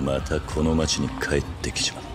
またこの町に帰ってきちまった。